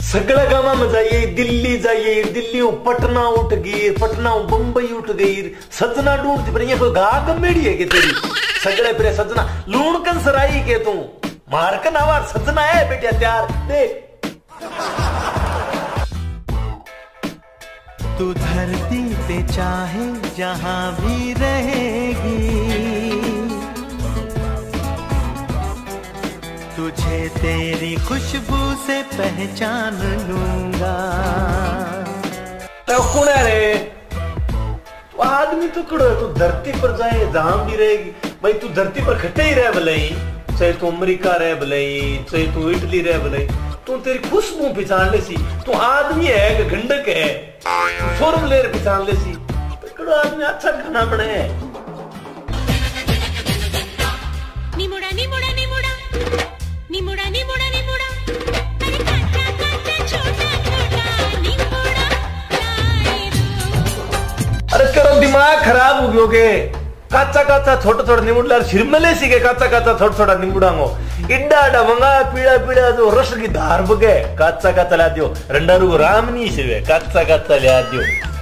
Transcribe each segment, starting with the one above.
सगड़ा gamma में जाइए, दिल्ली जाइए, दिल्ली पटना उठ गई, पटना बंबई उठ गई, सजना ढूंढती पर ये कोई गा कमेड़ी है कि तेरी सगड़े पर सजना लूण कन सराई के तू मारकन आवार सजना है बेटिया त्यार देख। तू धरती पे चाहे जहां भी रहेगी, तुझे तेरी खुशबू से पहचान लूंगा। तो कौन है रे? तो आदमी तो कड़ो है, तू धरती पर जाए जहां भी रहेगी। भाई तू धरती पर खटे ही रह भले, चाहे तू अमेरिका रह भले, चाहे तू इटली रह भले, तू तेरी खुशबू पहचान ले सी। तू आदमी है कि गंडक है, फॉर्मूले पहचान ले सी। तो कड़ो आदमी अच्छा खाना बनाए। निमुड़ा निमुड़ा निमुड़ा निमुड़ा निमुड़ा निमुड़ा, अरे काचा काचा छोटा छोटा निमुड़ा लाई दो। अरे करो दिमाग खराब हो गयो के काचा काचा छोटा छोटा निमुड़ा शिरमले सी के काचा काचा छोटा छोटा निमुड़ांगो इड्डा इड्डा मंगा पीड़ा पीड़ा जो रस की धार बगे काचा काचा ला दियो रंडारू राम नहीं सेवे काचा काचा ला दियो।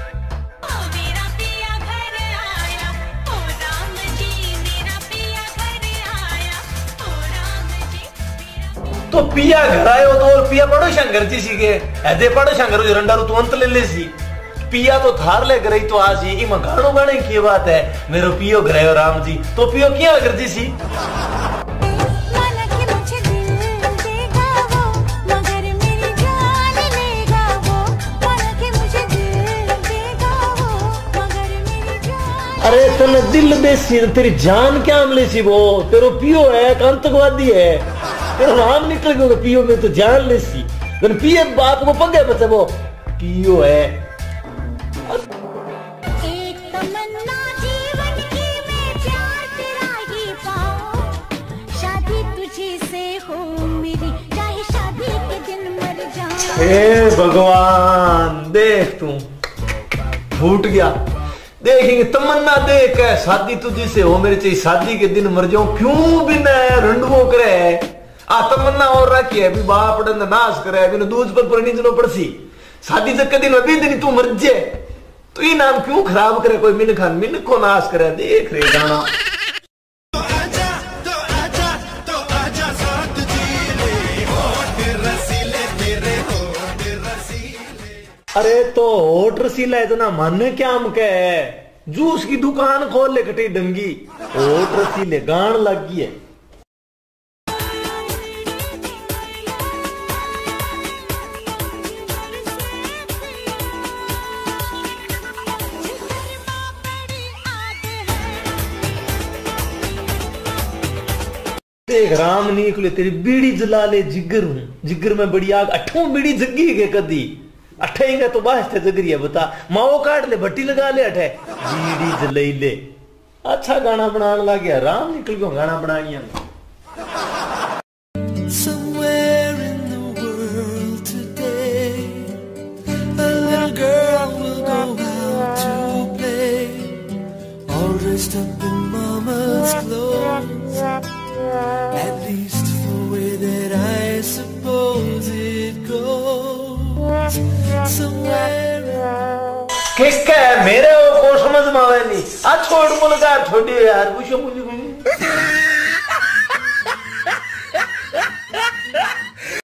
तो पिया घर आयो तो पिया पड़ो शंकर जी सी के ऐसे पड़ो शंकर जी रंडारू तू अंत ले सी पिया तो थार ले गई तो आज ये गानो गाने की बात है मेरो पियो घरायो राम जी तो पियो क्या कर जी सी। अरे तने दिल देसी तेरी जान क्या हमले सी वो तेरो पियो है आतंकवादी है तेरा नाम निकल गया पियो में तो जान ले सी पिए बाप को पगे बचे वो पियो है। एक तमन्ना जीवन की मैं प्यार तेरा ही पाऊं शादी तुझी से हो मेरी चाहे शादी के दिन मर जाऊं। हे भगवान देख तू फूट गया देखेंगे तमन्ना देख है शादी तुझी से हो मेरी चाहिए शादी के दिन मर जाऊं क्यों भी न रंडवो करे आ तमन्ना और रखी है बाप डंद नाश करे अभी दूध पर परिणीजनो पड़सी शादी तक के दिन अभी दिन तू मर जे तो ये नाम क्यों खराब करे कोई मिन खान मिन को नाश करे देख रे गाना। अरे तो होट रसीला इतना मानने क्या हम कह है जूस की दुकान खोल ले कटी डंगी होट रसीले गान लग गई है। देख राम निकले तेरी बीड़ी जला ले जिगर हूं जिगर में बड़ी आग अठों बीड़ी जगी के कदी अठेगा तो बास्ते जगरी है बता माओ काट ले भट्टी लगा ले अठे बीड़ी जलाई ले अच्छा गाना बनाने लग गया राम निकल गया गाना बनानिया। Somewhere in the world today a little girl will go out to play all dressed up in mama's clothes at least the way that I suppose it goes somewhere किसका है मेरे को समझ में आवे नहीं आ छोड़ मुलगा छोड़ी यार पूछो मुझे